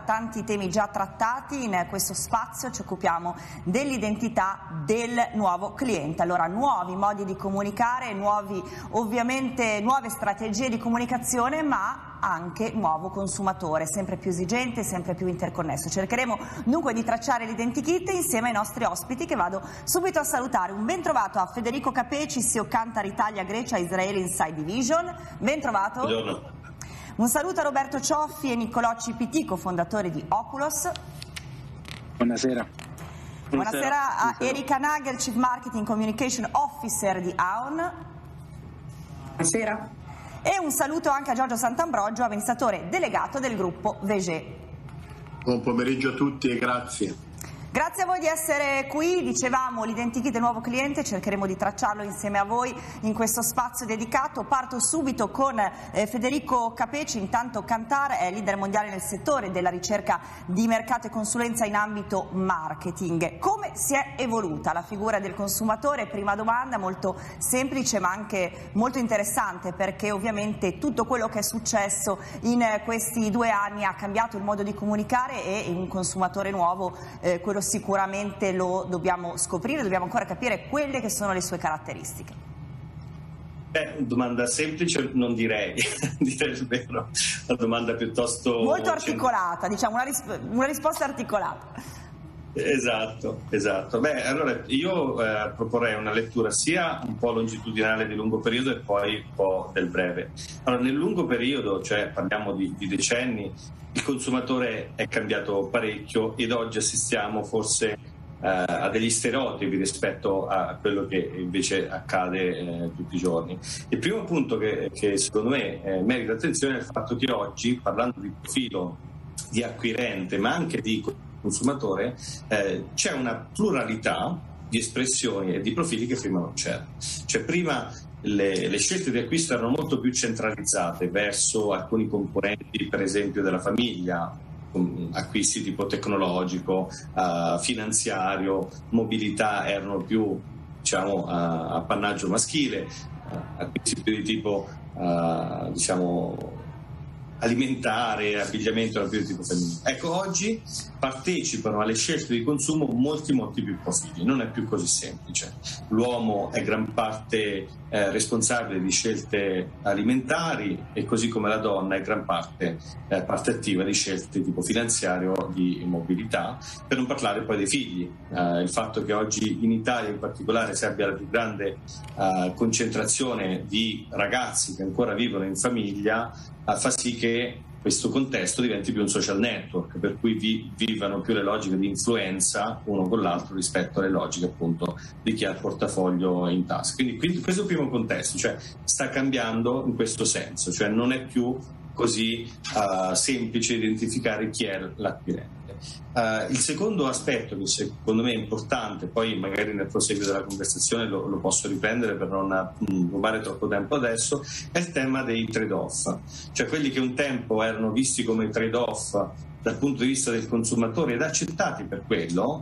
tanti temi già trattati. In questo spazio ci occupiamo dell'identità del nuovo cliente. Allora, nuovi modi di comunicare, ovviamente nuove strategie di comunicazione, ma anche nuovo consumatore, sempre più esigente, sempre più interconnesso. Cercheremo dunque di tracciare l'identikit insieme ai nostri ospiti, che vado subito a salutare. Un ben trovato a Federico Capeci, CEO Kantar Italia Grecia Israele Inside Division. Ben trovato. Buongiorno. Un saluto a Roberto Cioffi e Niccolò Cipitico, fondatori di Oculus. Buonasera. Buonasera a Erika Nagel, Chief Marketing Communication Officer di Aon. Buonasera. E un saluto anche a Giorgio Sant'Ambrogio, amministratore delegato del gruppo Veger. Buon pomeriggio a tutti e grazie. Grazie a voi di essere qui. Dicevamo, l'identikit del nuovo cliente, cercheremo di tracciarlo insieme a voi in questo spazio dedicato. Parto subito con Federico Capeci. Intanto Kantar è leader mondiale nel settore della ricerca di mercato e consulenza in ambito marketing. Come si è evoluta la figura del consumatore? Prima domanda molto semplice ma anche molto interessante, perché ovviamente tutto quello che è successo in questi 2 anni ha cambiato il modo di comunicare, e un consumatore nuovo quello sicuramente lo dobbiamo scoprire, dobbiamo ancora capire quelle che sono le sue caratteristiche. Domanda semplice non direi, direi il vero, una domanda piuttosto... Molto articolata, diciamo, una risposta articolata. Esatto. Allora io proporrei una lettura sia un po' longitudinale di lungo periodo e poi un po' del breve. Allora, nel lungo periodo, cioè parliamo di decenni, il consumatore è cambiato parecchio ed oggi assistiamo forse a degli stereotipi rispetto a quello che invece accade tutti i giorni. Il primo punto che secondo me merita attenzione è il fatto che oggi, parlando di profilo di acquirente ma anche di consumatore, c'è una pluralità di espressioni e di profili che prima non c'era. Cioè prima le scelte di acquisto erano molto più centralizzate verso alcuni componenti, per esempio della famiglia, acquisti tipo tecnologico, finanziario, mobilità erano più, diciamo, appannaggio maschile, acquisti più di tipo diciamo alimentare, abbigliamento era più di tipo femminile. Ecco, oggi partecipano alle scelte di consumo molti più profili, non è più così semplice. L'uomo è gran parte responsabile di scelte alimentari, e così come la donna è gran parte attiva di scelte tipo finanziario, di mobilità, per non parlare poi dei figli. Il fatto che oggi in Italia in particolare si abbia la più grande concentrazione di ragazzi che ancora vivono in famiglia fa sì che questo contesto diventi più un social network, per cui vivano più le logiche di influenza uno con l'altro rispetto alle logiche appunto di chi ha il portafoglio in tasca. Quindi questo è il primo contesto, cioè sta cambiando in questo senso, cioè non è più così semplice identificare chi è l'acquirente. Il secondo aspetto che secondo me è importante, poi magari nel proseguo della conversazione lo posso riprendere per non rubare troppo tempo adesso, è il tema dei trade-off, cioè quelli che un tempo erano visti come trade-off dal punto di vista del consumatore ed accettati per quello.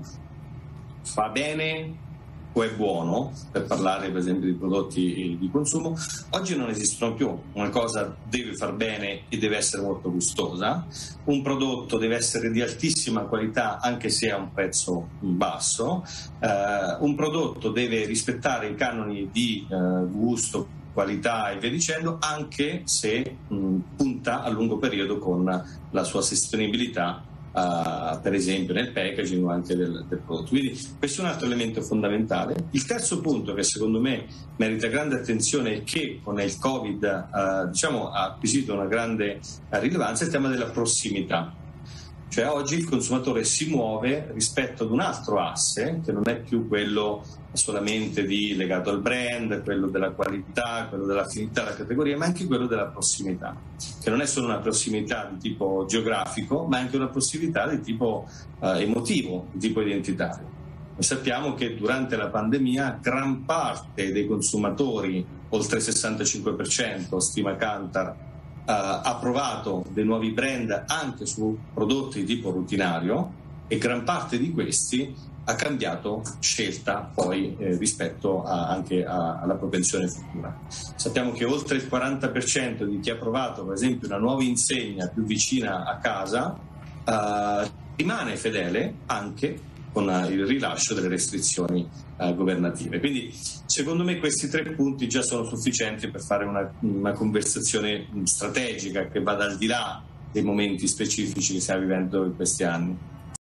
Fa bene o è buono, per parlare per esempio di prodotti di consumo, oggi non esistono più. Una cosa deve far bene e deve essere molto gustosa, un prodotto deve essere di altissima qualità anche se ha un prezzo basso, un prodotto deve rispettare i canoni di gusto, qualità e via dicendo, anche se punta a lungo periodo con la sua sostenibilità, per esempio nel packaging o anche del prodotto. Quindi questo è un altro elemento fondamentale. Il terzo punto che secondo me merita grande attenzione e che con il Covid diciamo, ha acquisito una grande rilevanza è il tema della prossimità. Cioè oggi il consumatore si muove rispetto ad un altro asse che non è più quello solamente legato al brand, quello della qualità, quello dell'affinità alla categoria, ma anche quello della prossimità, che non è solo una prossimità di tipo geografico, ma anche una prossimità di tipo emotivo, di tipo identitario. Noi sappiamo che durante la pandemia gran parte dei consumatori, oltre il 65%, stima Kantar, ha provato dei nuovi brand anche su prodotti di tipo rutinario, e gran parte di questi ha cambiato scelta poi rispetto anche alla propensione futura. Sappiamo che oltre il 40% di chi ha provato per esempio una nuova insegna più vicina a casa rimane fedele anche con il rilascio delle restrizioni governative. Quindi secondo me questi 3 punti già sono sufficienti per fare una conversazione strategica che vada al di là dei momenti specifici che stiamo vivendo in questi anni.